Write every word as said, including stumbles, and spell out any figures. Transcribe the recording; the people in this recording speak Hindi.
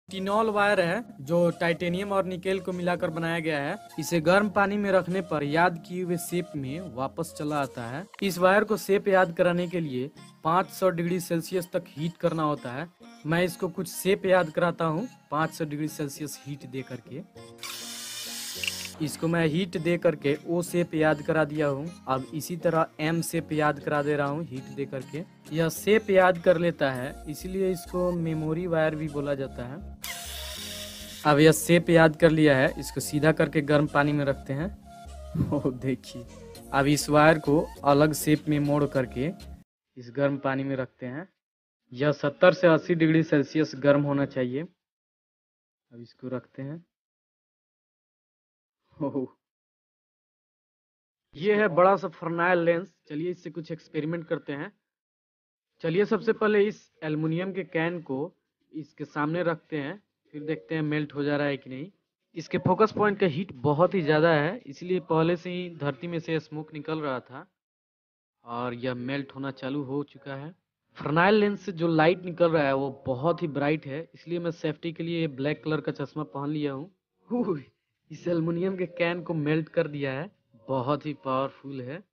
टिनॉल वायर है जो टाइटेनियम और निकेल को मिलाकर बनाया गया है। इसे गर्म पानी में रखने पर याद किए हुए शेप में वापस चला आता है। इस वायर को शेप याद कराने के लिए पाँच सौ डिग्री सेल्सियस तक हीट करना होता है। मैं इसको कुछ शेप याद कराता हूँ पाँच सौ डिग्री सेल्सियस हीट दे करके। इसको मैं हीट दे करके ओ शेप याद करा दिया हूँ। अब इसी तरह एम शेप याद करा दे रहा हूँ हीट दे करके। यह शेप याद कर लेता है, इसीलिए इसको मेमोरी वायर भी बोला जाता है। अब यह शेप याद कर लिया है, इसको सीधा करके गर्म पानी में रखते हैं। ओह देखिए, अब इस वायर को अलग शेप में मोड़ करके इस गर्म पानी में रखते हैं। यह सत्तर से अस्सी डिग्री सेल्सियस गर्म होना चाहिए। अब इसको रखते हैं। ओह, ये है बड़ा सा फर्नाइल लेंस। चलिए इससे कुछ एक्सपेरिमेंट करते हैं। चलिए सबसे पहले इस एल्युमिनियम के कैन को इसके सामने रखते हैं, फिर देखते हैं मेल्ट हो जा रहा है कि नहीं। इसके फोकस पॉइंट का हीट बहुत ही ज़्यादा है, इसलिए पहले से ही धरती में से स्मोक निकल रहा था और यह मेल्ट होना चालू हो चुका है। फर्नाइल लेंस से जो लाइट निकल रहा है वो बहुत ही ब्राइट है, इसलिए मैं सेफ्टी के लिए ब्लैक कलर का चश्मा पहन लिया हूँ। इस एल्युमिनियम के कैन को मेल्ट कर दिया है, बहुत ही पावरफुल है।